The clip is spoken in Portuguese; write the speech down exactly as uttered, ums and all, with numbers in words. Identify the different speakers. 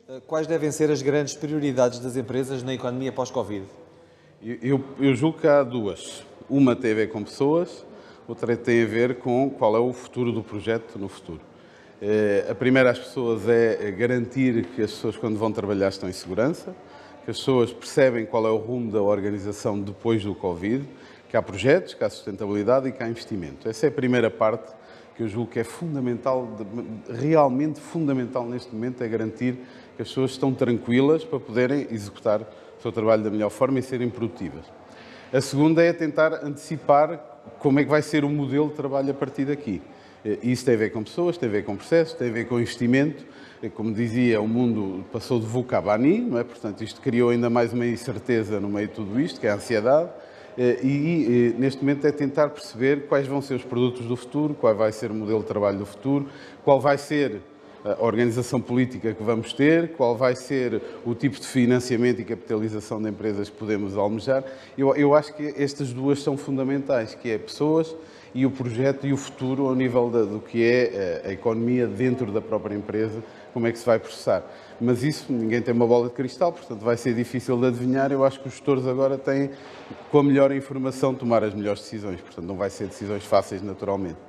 Speaker 1: Quais devem ser as grandes prioridades das empresas na economia pós-Covid?
Speaker 2: Eu, eu julgo que há duas. Uma tem a ver com pessoas, outra tem a ver com qual é o futuro do projeto no futuro. A primeira, as pessoas, é garantir que as pessoas, quando vão trabalhar, estão em segurança, que as pessoas percebem qual é o rumo da organização depois do Covid, que há projetos, que há sustentabilidade e que há investimento. Essa é a primeira parte que eu julgo que é fundamental, realmente fundamental neste momento, é garantir que as pessoas estão tranquilas para poderem executar o seu trabalho da melhor forma e serem produtivas. A segunda é tentar antecipar como é que vai ser o modelo de trabalho a partir daqui. Isso tem a ver com pessoas, tem a ver com processos, tem a ver com investimento. Como dizia, o mundo passou de VUCA a BANI, não é? Portanto, isto criou ainda mais uma incerteza no meio de tudo isto, que é a ansiedade. E, neste momento, é tentar perceber quais vão ser os produtos do futuro, qual vai ser o modelo de trabalho do futuro, qual vai ser a organização política que vamos ter, qual vai ser o tipo de financiamento e capitalização de empresas que podemos almejar. Eu, eu acho que estas duas são fundamentais, que é pessoas e o projeto e o futuro ao nível da, do que é a, a economia dentro da própria empresa, como é que se vai processar. Mas isso, ninguém tem uma bola de cristal, portanto vai ser difícil de adivinhar. Eu acho que os gestores agora têm, com a melhor informação, tomar as melhores decisões. Portanto, não vai ser decisões fáceis naturalmente.